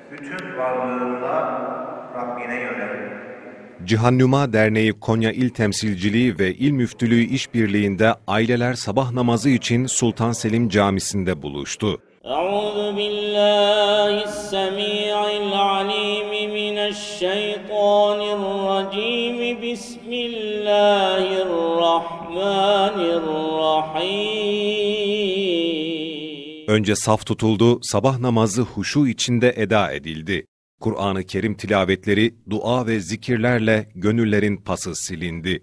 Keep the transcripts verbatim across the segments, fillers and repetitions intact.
bütün varlığınla Rabbine yönel. Cihannuma Derneği Konya İl Temsilciliği ve İl Müftülüğü işbirliğinde aileler sabah namazı için Sultan Selim Camisi'nde buluştu. Euzu billahis-semi'il alim mineşşeytanirracim. Bismillahirrahmanirrahim. Önce saf tutuldu, sabah namazı huşu içinde eda edildi. Kur'an-ı Kerim tilavetleri, dua ve zikirlerle gönüllerin pası silindi.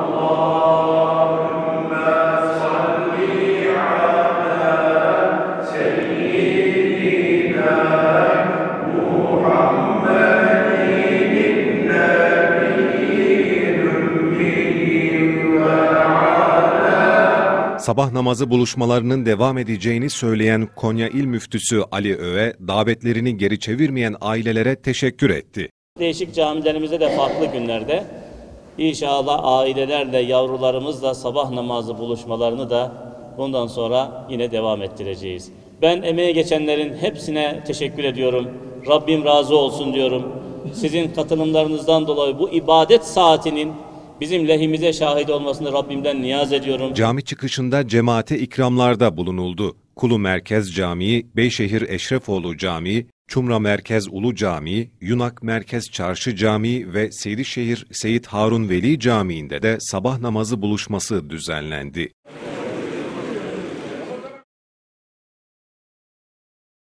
Sabah namazı buluşmalarının devam edeceğini söyleyen Konya İl Müftüsü Ali Öve, davetlerini geri çevirmeyen ailelere teşekkür etti. Değişik camilerimizde de farklı günlerde inşallah ailelerle, yavrularımızla sabah namazı buluşmalarını da bundan sonra yine devam ettireceğiz. Ben emeğe geçenlerin hepsine teşekkür ediyorum. Rabbim razı olsun diyorum. Sizin katılımlarınızdan dolayı bu ibadet saatinin bizim lehimize şahit olmasını Rabbimden niyaz ediyorum. Cami çıkışında cemaate ikramlarda bulunuldu. Kulu Merkez Camii, Beyşehir Eşrefoğlu Camii, Çumra Merkez Ulu Camii, Yunak Merkez Çarşı Camii ve Seydişehir Seyit Harun Veli Camii'nde de sabah namazı buluşması düzenlendi.